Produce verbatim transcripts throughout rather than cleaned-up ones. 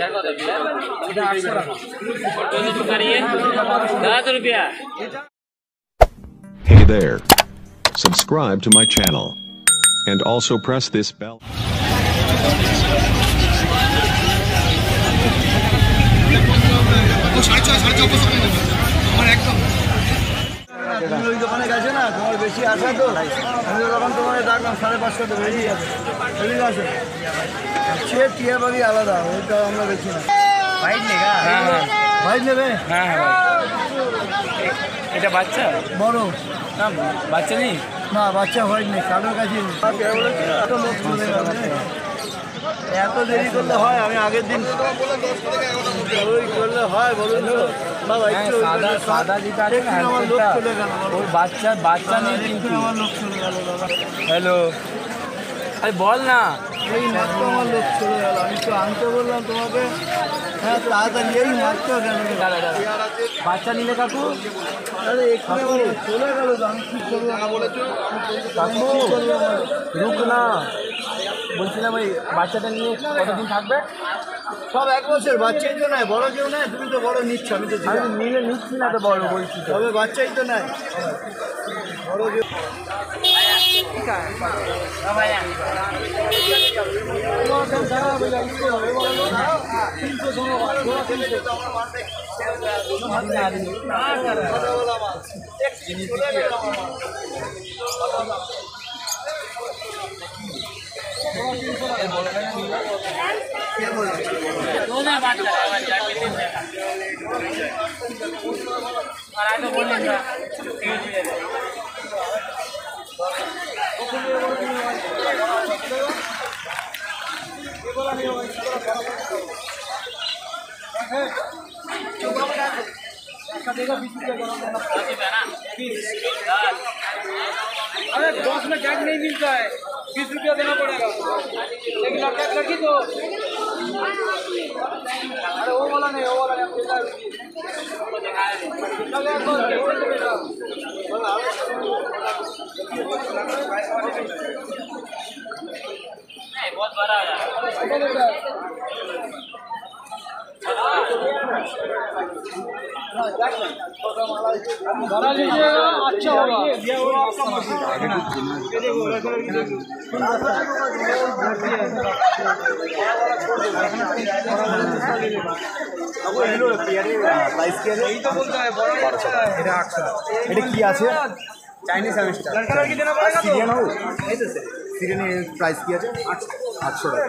Hey there. Subscribe to my channel. And also press this bell. দোকানে গেছে না তোমার বেশি আসা তো আমি তখন তোমার ডাকলাম সাড়ে পাঁচশো তো বেরিয়ে যাবে বেরিয়ে আসে সে টিয়া বাড়ি আলাদা ওইটা আমরা বেশি না ভাইট নেগা হ্যাঁ হ্যাঁ ভাইট নেবে হ্যাঁ হ্যাঁ এটা বাচ্চা বড় না বাচ্চা নেই না বাচ্চা হয় নেই কারোর কাছে এত লোক চলে গেল এত দেরি করলে হয় আমি আগের দিন ওই করলে হয় বলুন তো বাবা একটু সাদা সাদা যেটা আছে না আমার লোক চলে গেল ওই বাচ্চা বাচ্চা নেই কিন্তু আমার লোক চলে গেল বাবা হ্যালো আরে বল না এই মাত্র আমার লোক চলে গেল আমি তো আনতে বললাম তোমাকে হ্যাঁ তাড়াতাড়ি এই মাত্র গেল দাঁড়া দাঁড়া বাচ্চা নিলে কাকু আরে এখানে চলে গেল তো আমি কী করবো না বলেছো কাকু রুক না বলছিলাম ওই বাচ্চাটা নিয়ে কতদিন থাকবে সব এক বছর বাচ্চাই তো নাই বড় কেউ নাই তুমি তো বড় নিচ্ছ আমি তো আমি নিলে নিচ্ছি না তো বড় বলছি তবে বাচ্চাই তো নাই বড় কেউ अरे दस में कैट नहीं मिलता है बीस रुपया देना पड़ेगा लेकिन लड़का लड़की तो अरे वो वाला नहीं वो वाला नहीं बहुत बड़ा है बना लीजिएगा अच्छा होगा চাইনিজ সেমিস্টার সিরিয়ান হোক সিরিয়ানের প্রাইস কি আছে আটশো টাকা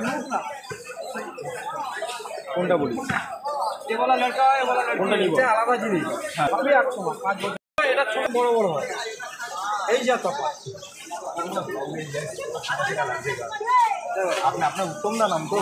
কোনটা বলি ये वाला लड़का ये वाला लड़की आलादा जिनिस सभी आठशो पाँच बছর এটা ছোট বড় বড় হয় এই যা তফাৎ আপনি আপনার উত্তম দা নাম তো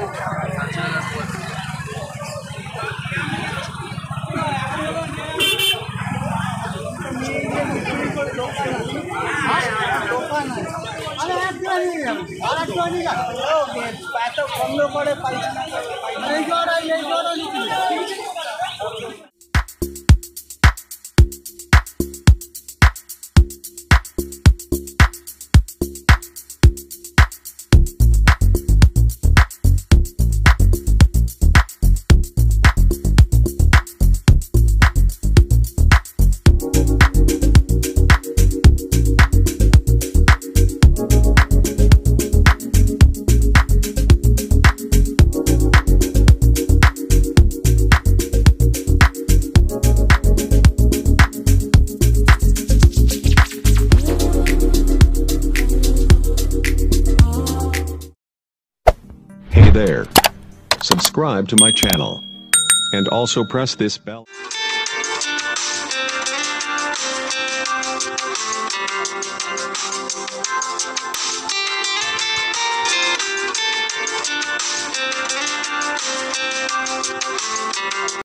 ঠিক আছে পরে পাইছি না এই জোড়া এই জোড়া নিতে Hey there. Subscribe to my channel. And also press this bell.